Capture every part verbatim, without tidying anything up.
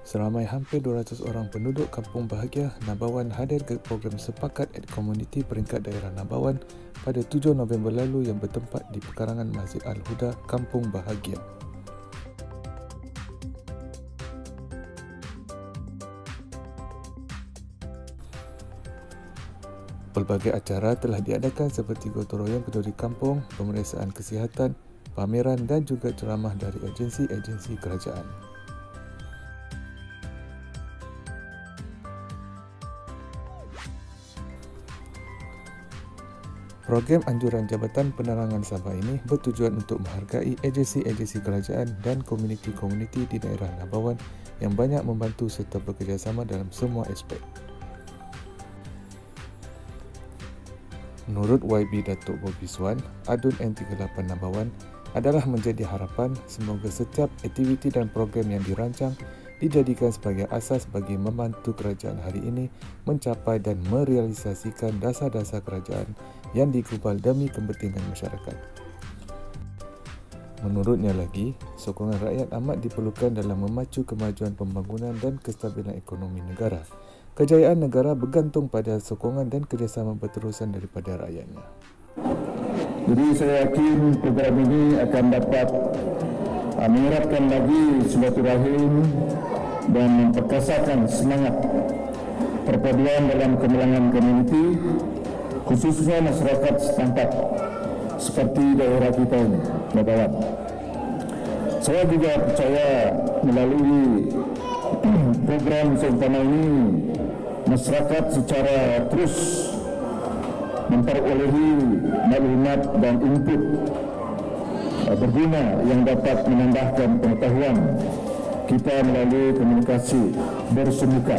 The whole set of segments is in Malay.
Seramai hampir dua ratus orang penduduk Kampung Bahagia Nabawan hadir ke program Sepakat at Komuniti Peringkat Daerah Nabawan pada tujuh November lalu yang bertempat di pekarangan Masjid Al-Huda, Kampung Bahagia. Pelbagai acara telah diadakan seperti gotong royong peduli kampung, pemeriksaan kesihatan, pameran dan juga ceramah dari agensi-agensi kerajaan. Program anjuran Jabatan Penerangan Sabah ini bertujuan untuk menghargai agensi-agensi kerajaan dan komuniti-komuniti di daerah Nabawan yang banyak membantu serta bekerjasama dalam semua aspek. Menurut Y B Datuk Bobby Swan, Adun N tiga lapan Nabawan adalah menjadi harapan semoga setiap aktiviti dan program yang dirancang dijadikan sebagai asas bagi membantu kerajaan hari ini mencapai dan merealisasikan dasar-dasar kerajaan yang digubal demi kepentingan masyarakat. Menurutnya lagi, sokongan rakyat amat diperlukan dalam memacu kemajuan pembangunan dan kestabilan ekonomi negara. Kejayaan negara bergantung pada sokongan dan kerjasama berterusan daripada rakyatnya. Jadi saya yakin program ini akan dapat uh, mengeratkan lagi silaturahim dan memperkasakan semangat perpaduan dalam kemalangan komuniti, khususnya masyarakat setempat seperti daerah kita ini, Nabawan. Saya juga percaya melalui program seumpama ini masyarakat secara terus memperolehi maklumat dan input berguna yang dapat menambahkan pengetahuan kita melalui komunikasi bersemuka.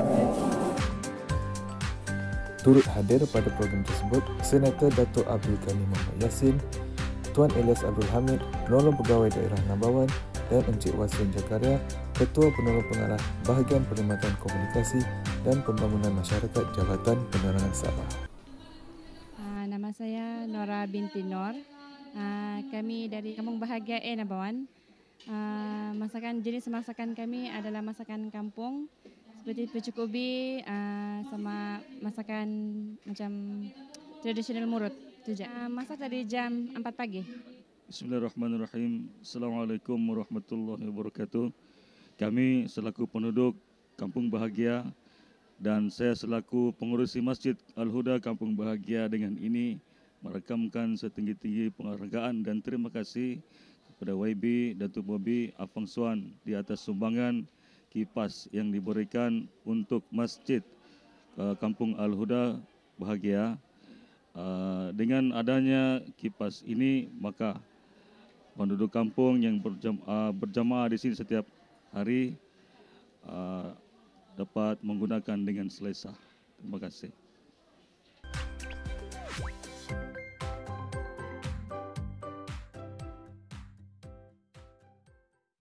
Turut hadir pada program tersebut Senator Datuk Abdul Ghani Mohamad Yassin, Tuan Elias Abdul Hamid, Penolong Pegawai Daerah Nabawan dan Encik Wasin Jakaria, Ketua Penolong Pengarah Bahagian Perkhidmatan Komunikasi dan Pembangunan Masyarakat Jabatan Penerangan Sabah. Uh, nama saya Nora binti Nor. Uh, kami dari Kampung Bahagia A Nabawan. Uh, masakan jenis masakan kami adalah masakan kampung seperti pucuk ubi uh, sama masakan macam tradisional murut. Uh, masak dari jam empat pagi. Bismillahirrahmanirrahim. Assalamualaikum warahmatullahi wabarakatuh. Kami selaku penduduk Kampung Bahagia dan saya selaku pengurusi Masjid Al-Huda Kampung Bahagia dengan ini merekamkan setinggi-tinggi penghargaan dan terima kasih kepada Y B Datuk Bobby Afang Swan di atas sumbangan kipas yang diberikan untuk Masjid uh, Kampung Al-Huda Bahagia. Uh, dengan adanya kipas ini maka penduduk kampung yang berjam, uh, berjamaah di sini setiap hari uh, dapat menggunakan dengan selesa. Terima kasih.